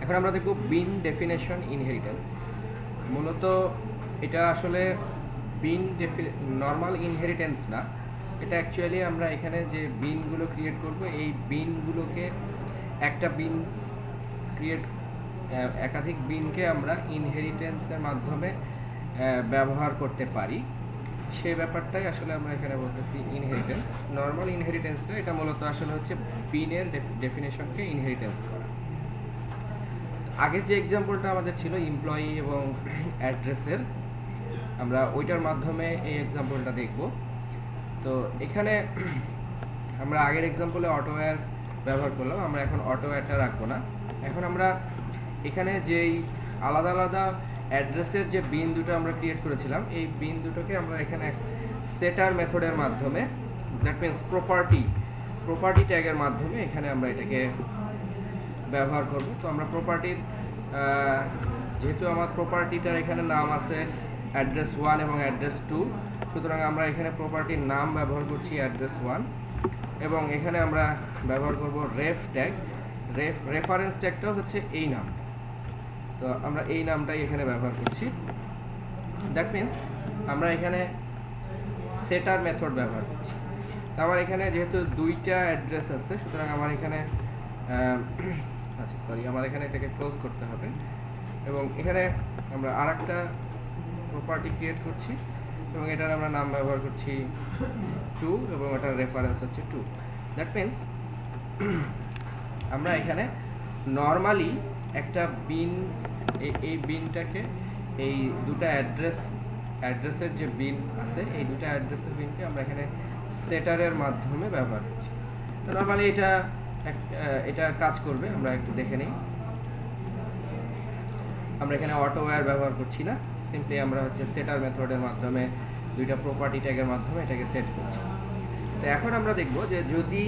এখন আমরা দেখব বিন ডেফিনেশন ইনহেরিটেন্স। মূলত এটা আসলে বিন নর্মাল ইনহেরিটেন্স না, এটা অ্যাকচুয়ালি আমরা এখানে যে বিনগুলো ক্রিয়েট করব এই বিনগুলোকে একটা বিন ক্রিয়েট একাধিক বিনকে আমরা ইনহেরিটেন্সের মাধ্যমে ব্যবহার করতে পারি, সেই ব্যাপারটাই আসলে আমরা এখানে বলতেছি ইনহেরিটেন্স। নর্মাল ইনহেরিটেন্স না, এটা মূলত আসলে হচ্ছে বিনের ডেফিনেশনকে ইনহেরিটেন্স করা। আগের যে এক্সাম্পলটা আমাদের ছিল এমপ্লয়ি এবং অ্যাড্রেসের, আমরা ওইটার মাধ্যমে এই এক্সাম্পলটা দেখব। তো এখানে আমরা আগের এক্সাম্পলে অটোওয়্যার ব্যবহার করলাম, আমরা এখন অটোওয়্যারটা রাখবো না। এখন আমরা এখানে যেই আলাদা আলাদা অ্যাড্রেসের যে বিন দুটো আমরা ক্রিয়েট করেছিলাম, এই বিন দুটোকে আমরা এখানে সেটার মেথডের মাধ্যমে, দ্যাট মিনস প্রপার্টি ট্যাগের মাধ্যমে এখানে আমরা এটাকে ব্যবহার করব। তো আমরা প্রপার্টির, যেহেতু আমার প্রপার্টিটার এখানে নাম আছে অ্যাড্রেস 1 এবং অ্যাড্রেস 2, সুতরাং আমরা এখানে প্রপার্টির নাম ব্যবহার করছি অ্যাড্রেস 1 এবং এখানে আমরা ব্যবহার করব রেফ ট্যাগ। রেফারেন্স ট্যাগটাও হচ্ছে এই নাম, তো আমরা এই নামটাই এখানে ব্যবহার করছি। দ্যাট মিনস আমরা এখানে সেটার মেথড ব্যবহার করছি। তো আমার এখানে যেহেতু দুইটা অ্যাড্রেস আছে, সুতরাং আমার এখানে আমার এখানে এটাকে ক্লোজ করতে হবে এবং এখানে আমরা আরেকটা প্রপার্টি ক্রিয়েট করছি এবং এটার আমরা নাম ব্যবহার করছি 2 এবং এটার রেফারেন্স হচ্ছে 2। দ্যাট মিনস আমরা এখানে নর্মালি একটা বিন, এই বিনটাকে, এই দুটা অ্যাড্রেসের যে বিন আছে, এই দুটা অ্যাড্রেসের বিনকে আমরা এখানে সেটারের মাধ্যমে ব্যবহার করছি। তো নর্মালি এটা কাজ করবে, আমরা একটু দেখে নিই। আমরা এখানে অটোওয়্যার ব্যবহার করছি না, সিম্পলি আমরা হচ্ছে সেটার মেথডের মাধ্যমে দুইটা প্রপার্টি ট্যাগের মাধ্যমে এটাকে সেট করছি। তো এখন আমরা দেখব যে যদি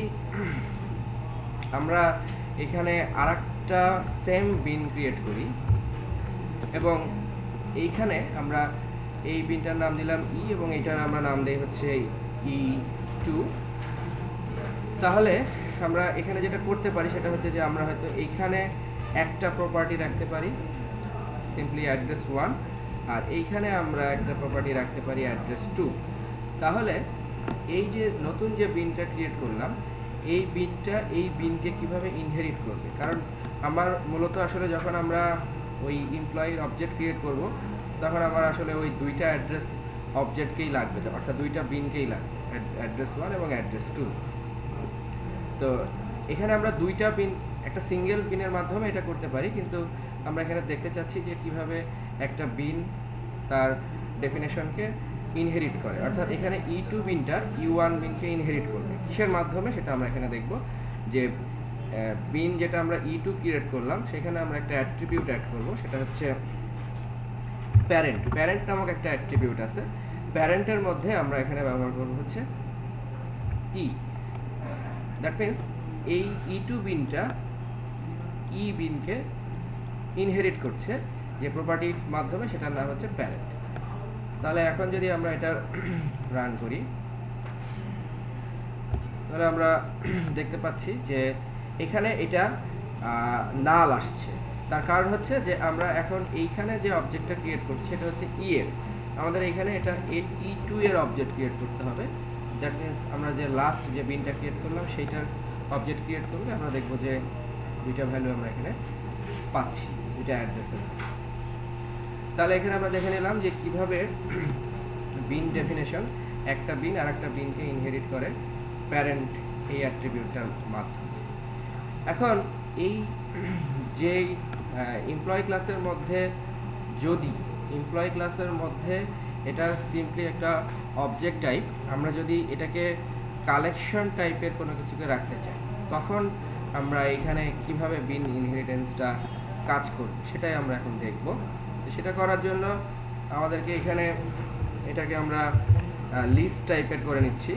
আমরা এখানে আরেকটা সেম বিন ক্রিয়েট করি এবং এইখানে আমরা এই বিনটার নাম দিলাম ই এবং এইটার আমরা নাম দেই হচ্ছে E2, তাহলে আমরা এখানে যেটা করতে পারি সেটা হচ্ছে যে আমরা হয়তো এইখানে একটা প্রপার্টি রাখতে পারি সিম্পলি অ্যাড্রেস 1 আর এইখানে আমরা একটা প্রপার্টি রাখতে পারি অ্যাড্রেস 2। তাহলে এই যে নতুন যে বিনটা ক্রিয়েট করলাম, এই বিনটা এই বিনকে কিভাবে ইনহেরিট করবে, কারণ আমার মূলত আসলে যখন আমরা ওই এমপ্লয়ির অবজেক্ট ক্রিয়েট করব তখন আমার আসলে ওই দুইটা অ্যাড্রেস অবজেক্টকেই লাগবে, অর্থাৎ দুইটা বিনকেই লাগবে, অ্যাড্রেস 1 এবং অ্যাড্রেস 2। তো এখানে আমরা দুইটা বিন, একটা সিঙ্গেল বিনের মাধ্যমে এটা করতে পারি, কিন্তু আমরা এখানে দেখতে চাচ্ছি যে কিভাবে একটা বিন তার ডেফিনেশনকে ইনহেরিট করে, অর্থাৎ এখানে E2 বিনটা E1 বিনকে ইনহেরিট করবে কিসের মাধ্যমে সেটা আমরা এখানে দেখব। যে বিন যেটা আমরা E2 ক্রিয়েট করলাম সেখানে আমরা একটা অ্যাট্রিবিউট অ্যাড করব, সেটা হচ্ছে প্যারেন্ট নামক একটা অ্যাট্রিবিউট আছে। প্যারেন্টের মধ্যে আমরা এখানে ব্যবহার করব হচ্ছে E। দ্যাট মিনস এই E2 বিনটা E বিনকে ইনহেরিট করছে যে প্রপার্টির মাধ্যমে, সেটার নাম হচ্ছে প্যারেন্ট। তাহলে এখন যদি আমরা এটা রান করি তাহলে আমরা দেখতে পাচ্ছি যে এখানে এটা নাল আসছে। তার কারণ হচ্ছে যে আমরা এখন এইখানে যে অবজেক্টটা ক্রিয়েট করছি সেটা হচ্ছে ই এর, আমাদের এইখানে এটা E2 এর অবজেক্ট ক্রিয়েট করতে হবে। দ্যাট মিনস আমরা যে লাস্ট যে বিনটা ক্রিয়েট করলাম সেইটার অবজেক্ট ক্রিয়েট করলে আমরা দেখব যে দুইটা ভ্যালু আমরা এখানে পাচ্ছি, দুইটা অ্যাড্রেসের। তাহলে এখানে আমরা দেখে নিলাম যে কিভাবে বিন ডেফিনেশন একটা বিন আর একটা বিনকে ইনহেরিট করে প্যারেন্ট এই অ্যাট্রিবিউটটার মাধ্যমে। এখন এই যে এমপ্লয়ি ক্লাসের মধ্যে, যদি এমপ্লয়ি ক্লাসের মধ্যে এটা সিম্পলি একটা অবজেক্ট টাইপ, আমরা যদি এটাকে কালেকশন টাইপের কোনো কিছুকে রাখতে চাই, তখন আমরা এখানে কিভাবে বিন ইনহেরিটেন্সটা কাজ করব সেটাই আমরা এখন দেখব। সেটা করার জন্য আমাদেরকে এখানে এটাকে আমরা লিস্ট টাইপের করে নিচ্ছি,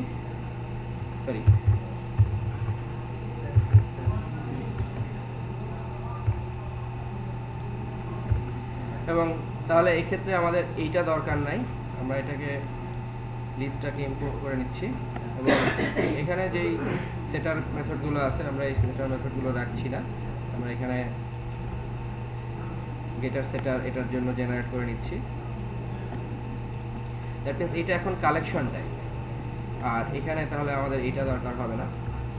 এবং তাহলে এই ক্ষেত্রে আমাদের এইটা দরকার নাই, আমরা এটাকে লিস্টটাকে ইম্পোর্ট করে নিচ্ছি এবং এখানে যেই সেটার মেথডগুলো আছে আমরা এই সেটার মেথডগুলো রাখছি না, আমরা এখানে গেটার সেটার এটার জন্য জেনারেট করে নিচ্ছি। দ্যাট মিনস এটা এখন কালেকশন টাইপ, আর এখানে তাহলে আমাদের এটা দরকার হবে না।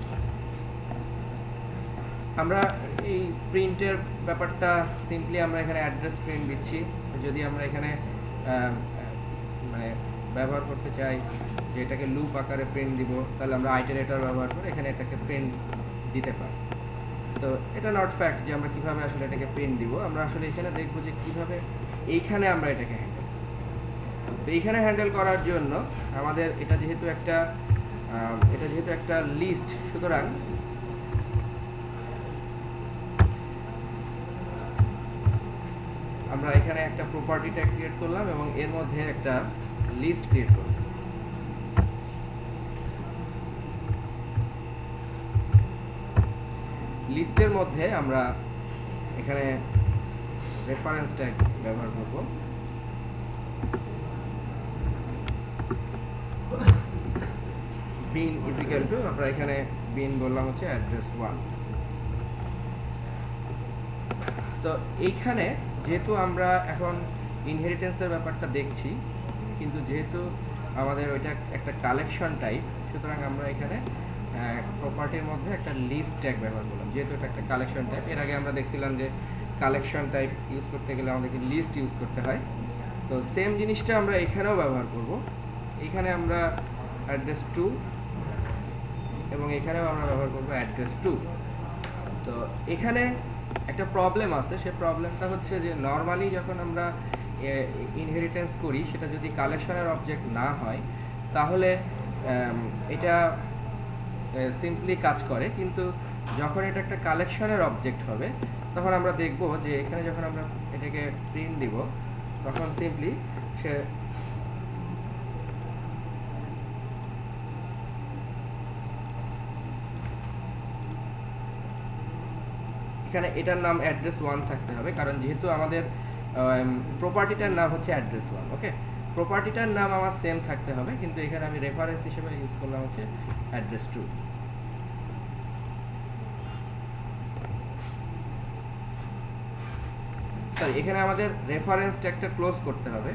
আমরা এই প্রিন্টের ব্যাপারটা সিম্পলি আমরা এখানে অ্যাড্রেস প্রিন্ট দিচ্ছি। যদি আমরা এখানে মানে ব্যবহার করতে চাই যে এটাকে লুপ আকারে প্রিন্ট দিব, তাহলে আমরা আইটারেটর ব্যবহার করে এখানে এটাকে প্রিন্ট দিতে পারি। তো এটা নট ফ্যাক্ট যে আমরা কিভাবে আসলে এটাকে প্রিন্ট দিব, আমরা আসলে এখানে দেখব যে কিভাবে এইখানে আমরা এটাকে হ্যান্ডেল। তো এইখানে হ্যান্ডেল করার জন্য আমাদের এটা যেহেতু একটা লিস্ট, সুতরাং আমরা এখানে একটা প্রপার্টি ট্যাগ ক্রিয়েট করলাম এবং এর মধ্যে একটা লিস্ট ক্রিয়েট করলাম। লিস্টের মধ্যে আমরা এখানে রেফারেন্স ট্যাগ ব্যবহার করব। বিন ইজ ইকুয়াল টু, আমরা এখানে বিন বললাম হচ্ছে অ্যাড্রেস 1। তো এইখানে যেহেতু আমরা এখন ইনহেরিটেন্সের ব্যাপারটা দেখছি, কিন্তু যেহেতু আমাদের ওইটা একটা কালেকশন টাইপ, সুতরাং আমরা এখানে প্রপার্টির মধ্যে একটা লিস্ট ট্যাগ ব্যবহার করলাম। যেহেতু এটা একটা কালেকশন টাইপ, এর আগে আমরা দেখছিলাম যে কালেকশন টাইপ ইউজ করতে গেলে আমাদেরকে লিস্ট ইউজ করতে হয়। তো সেম জিনিসটা আমরা এখানেও ব্যবহার করব। এখানে আমরা অ্যাড্রেস 2 এবং এখানেও আমরা ব্যবহার করব অ্যাড্রেস 2। তো এখানে একটা প্রবলেম আছে, সেই প্রবলেমটা হচ্ছে যে নর্মালি যখন আমরা ইনহেরিটেন্স করি, সেটা যদি কালেকশনের অবজেক্ট না হয় তাহলে এটা সিম্পলি কাজ করে, কিন্তু যখন এটা একটা কালেকশনের অবজেক্ট হবে তখন আমরা দেখব যে এখানে যখন আমরা এটাকে প্রিন্ট দিব তখন সিম্পলি সে এখানে এটার নাম অ্যাড্রেস 1 থাকতে হবে, কারণ যেহেতু আমাদের প্রপার্টিটার নাম হচ্ছে অ্যাড্রেস 1। ওকে, প্রপার্টিটার নাম আমার সেম থাকতে হবে, কিন্তু এখানে আমি রেফারেন্স হিসেবে ইউজ করলাম হচ্ছে অ্যাড্রেস 2। সরি, এখানে আমাদের রেফারেন্স ট্যাগটা ক্লোজ করতে হবে।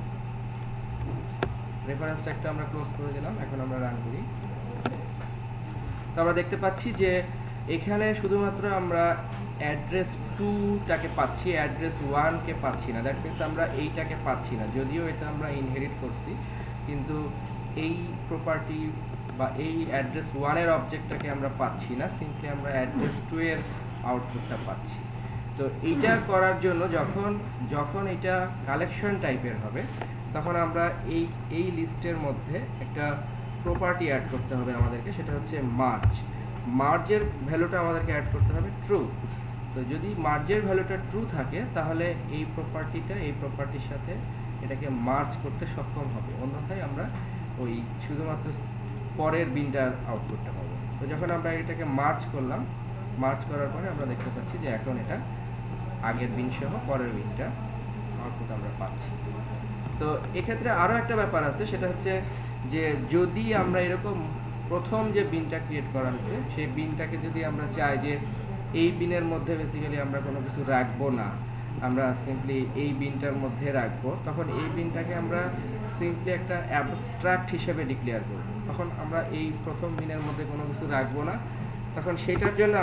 রেফারেন্স ট্যাগটা আমরা ক্লোজ করে দিলাম। এখন আমরা রান করি। তো আমরা দেখতে পাচ্ছি যে এখানে শুধুমাত্র আমরা অ্যাড্রেস 2টাকে পাচ্ছি, অ্যাড্রেস 1কে পাচ্ছি না। দ্যাট মিনস আমরা এইটাকে পাচ্ছি না, যদিও এটা আমরা ইনহেরিট করছি, কিন্তু এই প্রপার্টি বা এই অ্যাড্রেস 1-এর অবজেক্টটাকে আমরা পাচ্ছি না, সিম্পলি আমরা অ্যাড্রেস 2-এর আউটপুটটা পাচ্ছি। তো এইটা করার জন্য যখন এটা কালেকশন টাইপের হবে তখন আমরা এই লিস্টের মধ্যে একটা প্রপার্টি অ্যাড করতে হবে আমাদেরকে, সেটা হচ্ছে মার্জের ভ্যালুটা আমাদেরকে অ্যাড করতে হবে ট্রু। তো যদি মার্জের ভ্যালুটা ট্রু থাকে তাহলে এই প্রপার্টির সাথে এটাকে মার্জ করতে সক্ষম হবে, অন্যথায় আমরা ওই শুধুমাত্র পরের বিনটার আউটপুটটা পাবো। তো যখন আমরা এটাকে মার্জ করলাম, মার্জ করার পরে আমরা দেখতে পাচ্ছি যে এখন এটা আগের বিন সহ পরের বিনটা আউটপুট আমরা পাচ্ছি। তো এক্ষেত্রে আরও একটা ব্যাপার আছে, সেটা হচ্ছে যে যদি আমরা এরকম প্রথম যে বিনটা ক্রিয়েট করা হয়েছে সেই বিনটাকে যদি আমরা চাই যে এই বিনের মধ্যে বেসিক্যালি আমরা কোনো কিছু রাখবো না, আমরা সিম্পলি এই বিনটার মধ্যে রাখবো, তখন এই বিনটাকে আমরা সিম্পলি একটা অ্যাবস্ট্রাক্ট হিসেবে ডিক্লেয়ার করব। তখন আমরা এই প্রথম বিনের মধ্যে কোনো কিছু রাখবো না, তখন সেটার জন্য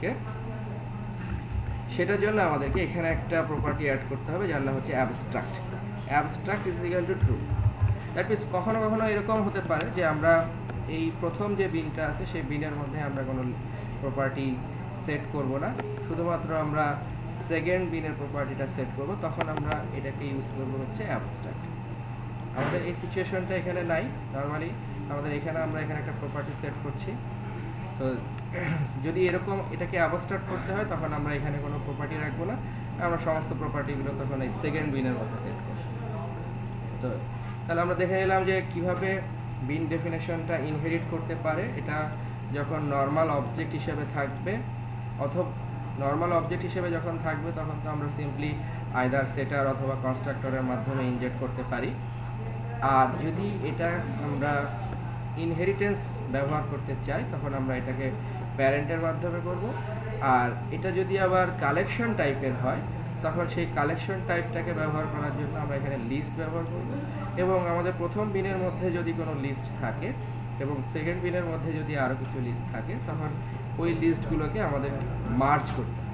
আমাদেরকে এখানে একটা প্রপার্টি অ্যাড করতে হবে যার নাম হচ্ছে abstract is equal to true. That means কখনো কখনো এরকম হতে পারে যে আমরা এই প্রথম যে বিনটা আছে সেই বিনের মধ্যে আমরা কোনো প্রপার্টি সেট করব না, শুধুমাত্র আমরা সেকেন্ড বিনের প্রপার্টিটা সেট করব, তখন আমরা এটাকে ইউজ করব হচ্ছে অ্যাবস্ট্রাক্ট। আমাদের এই সিচুয়েশনটা এখানে নাই। নর্মালি আমরা এখানে একটা প্রপার্টি সেট করছি। তো যদি এরকম এটাকে অ্যাবস্ট্রাক্ট করতে হয় তখন আমরা এখানে কোনো প্রপার্টি রাখবো না, আমরা সমস্ত প্রপার্টিগুলো তখন এই সেকেন্ড বিনের মধ্যে সেট করব। তো তাহলে আমরা দেখে নিলাম যে কিভাবে বিন ডেফিনেশনটা ইনহেরিট করতে পারে। এটা যখন নর্মাল অবজেক্ট হিসেবে থাকবে, অথবা নর্মাল অবজেক্ট হিসেবে যখন থাকবে তখন তো আমরা সিম্পলি আইদার সেটার অথবা কনস্ট্রাক্টরের মাধ্যমে ইনজেক্ট করতে পারি। আর যদি এটা আমরা ইনহেরিটেন্স ব্যবহার করতে চাই তখন আমরা এটাকে প্যারেন্টের মাধ্যমে করব। আর এটা যদি আবার কালেকশন টাইপের হয় তখন সেই কালেকশন টাইপটাকে ব্যবহার করার জন্য আমরা এখানে লিস্ট ব্যবহার করব এবং আমাদের প্রথম বিনের মধ্যে যদি কোনো লিস্ট থাকে এবং সেকেন্ড বিনের মধ্যে যদি আরও কিছু লিস্ট থাকে তখন ওই লিস্টগুলোকে আমাদের মার্জ করতে হবে।